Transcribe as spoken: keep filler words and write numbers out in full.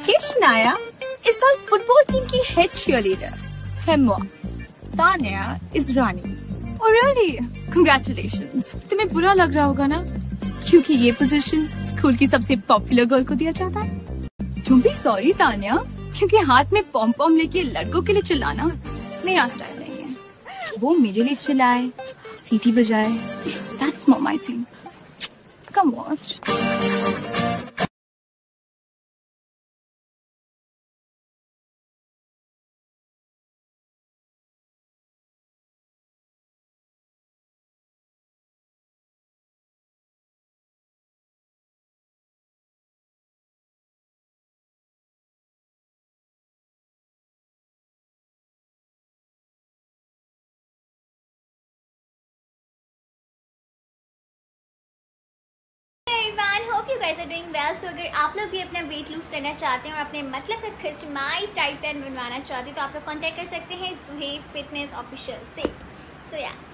हे शनाया, इस साल football team की हेड चीयरलीडर है मुआ। तान्या इज रानी। Oh really? Congratulations. तुम्हें बुरा लग रहा होगा ना, क्योंकि ये पोजीशन स्कूल की सबसे पॉपुलर गर्ल को दिया जाता है। तुम भी सॉरी तान्या, क्योंकि हाथ में पॉम पॉम लेके लड़कों के लिए चिल्लाना मेरा स्टाइल नहीं है। वो मेरे लिए चिल्लाए, सीटी बजाए, that's not my thing. Come watch. Hope you guys are doing well. So अगर आप लोग भी अपना वेट लूज करना चाहते हैं और अपने मतलब का कस्टमाइज्ड डाइट प्लान बनवाना चाहते हैं तो आप लोग कांटेक्ट कर सकते हैं सुहेब फिटनेस ऑफिशियल से। सो या